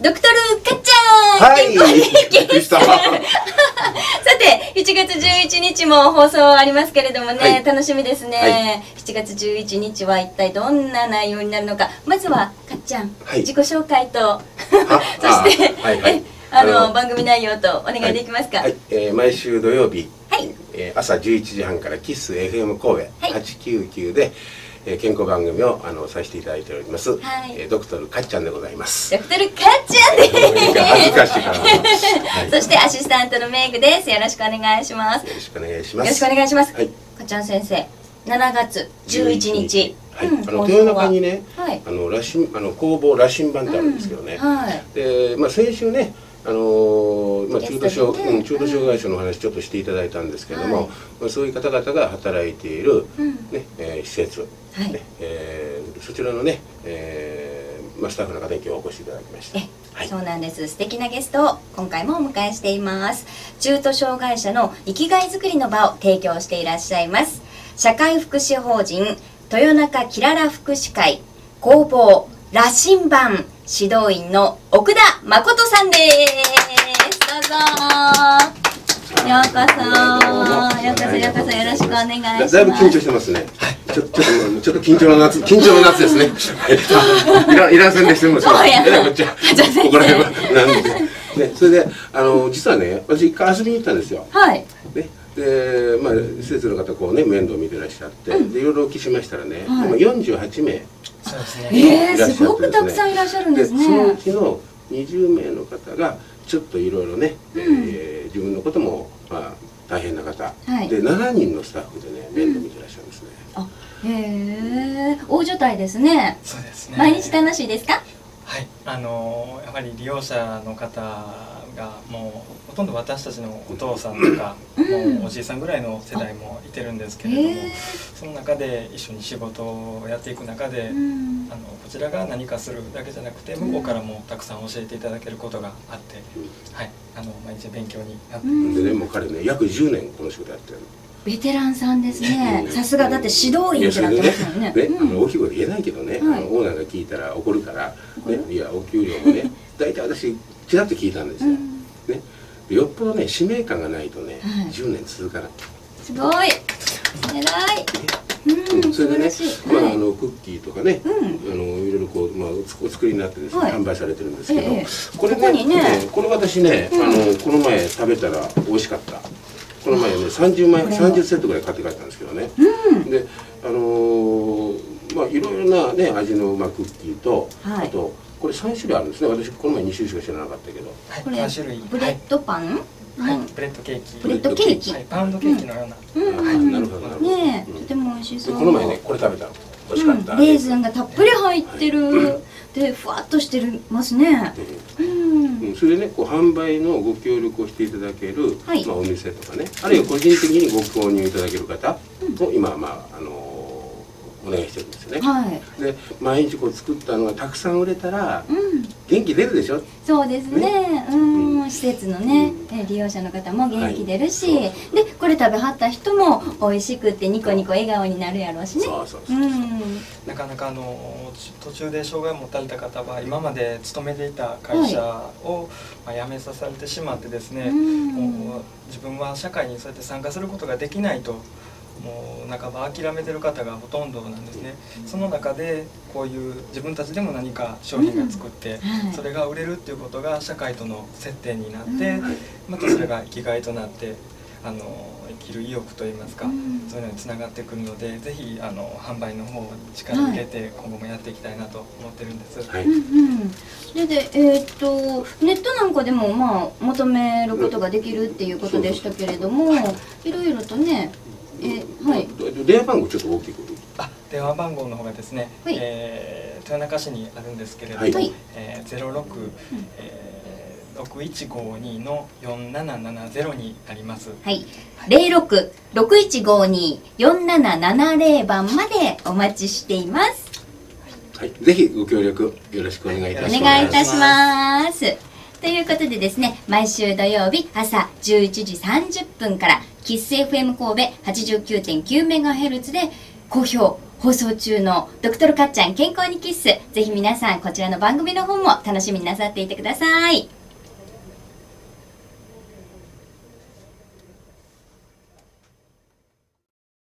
ドクトルかっちゃん、 はい、 健康びっくりした。 さて、7月11日も放送ありますけれどもね、 はい楽しみですね、 はい 7月11日は一体どんな内容になるのか。まずはかっちゃん、 はい自己紹介とそあしてはいはい番組内容とお願いできますか。 はい、毎週土曜日、 はい朝11時半からキス FM 神戸899で、健康番組をさせていただいております、 はい、 ドクトルかっちゃんでございます。 ドクトルかっちゃんです恥ずかしいから、はい、 そしてアシスタントのメイクです。よろしくお願いします。 よろしくお願いします。 よろしくお願いします。 はい、 かっちゃん先生、7月11日、 はい、豊中にね、 はい、 工房羅針盤ってあるんですけどね、 はい、 で、先週ね、中途障害者の話ちょっとしていただいたんですけども、そういう方々が働いている、施設、そちらのね、スタッフの方に今日お越しいただきました。 そうなんです。素敵なゲストを今回もお迎えしています。中途障害者の生きがいづくりの場を提供していらっしゃいます社会福祉法人豊中きらら福祉会工房羅針盤指導員の奥田誠さんです。どうぞ。ようこそよろしくお願いします。 だいぶ緊張してますね。ちょっと緊張の夏ですね。いらんせんでしてもこっちはここら辺はなんでね、それで実はね、私一回遊びに行ったんですよ。 はい。 ね、で施設の方こうね面倒見てらっしゃって、でいろいろお聞きしましたらね、48名。 そうですね。 すごくたくさんいらっしゃるんですね。 そのうちの20名の方がちょっといろいろね、自分のことも大変な方で7人のスタッフでね面倒見てらっしゃるんですね。 へえ、大所帯ですね。 そうですね。 毎日楽しいですか？ はい、やはり利用者の方がもうほとんど私たちのお父さんとか、もうおじいさんぐらいの世代もいてるんですけれども、その中で一緒に仕事をやっていく中で、こちらが何かするだけじゃなくて向こうからもたくさん教えていただけることがあって、はい、毎日勉強になってます。 でね、もう彼ね約10年この仕事やってる。 ベテランさんですね。さすが、だって指導員ってなってますよね。 大きい声で言えないけどね、オーナーが聞いたら怒るから、いやお給料もね、大体私ちらっと聞いたんですよ。ね、よっぽどね使命感がないとね、10年続かない。 すごい。偉い。 それでね、クッキーとかね、いろいろこうお作りになってですね、販売されてるんですけど、これね、これ私ね、この前食べたら美味しかった。この前ね30セットぐらい買って帰ったんですけどね。でいろいろなね味のクッキーと、あとこれ3種類あるんですね。私この前2種類しか知らなかったけど。 これ3種類。ブレッドパン？ はい、ブレッドケーキ。 ブレッドケーキ。 パウンドケーキのような。 なるほどなるほど。 ね、とても美味しそう。 この前ねこれ食べたの。美味しかった。 レーズンがたっぷり入ってる。でふわっとしてますね。 それでねこう販売のご協力をしていただけるお店とかね、あるいは個人的にご購入いただける方を今お願いしてるんですよね。で毎日こう作ったのがたくさん売れたら元気出るでしょ。 そうですね。施設のね利用者の方も元気出るし、でこれ食べはった人も美味しくってニコニコ笑顔になるやろうしね。 なかなか途中で障害を持たれた方は今まで勤めていた会社を辞めさせられてしまってですね、もう自分は社会にそうやって参加することができないと。もう半ば諦めてる方がほとんどなんですね。その中でこういう自分たちでも何か商品が作って、それが売れるっていうことが社会との接点になって、またそれが生きがいとなって生きる意欲といいますか、そういうのにつながってくるので、ぜひ販売の方に力を入れて今後もやっていきたいなと思ってるんです。 でネットなんかでも求めることができるっていうことでしたけれども、いろいろとね。 電話番号ちょっと大きく。 電話番号の方がですね、豊中市にあるんですけれども、066152の4770になります。 はい、0661524770番までお待ちしています。 はい、ぜひご協力よろしくお願いいたします。 お願いいたします。ということでですね、毎週土曜日朝11時30分からキッス FM 神戸 89.9MHz で好評放送中のドクトルかっちゃん健康にキッス、ぜひ皆さんこちらの番組の方も楽しみになさっていてください。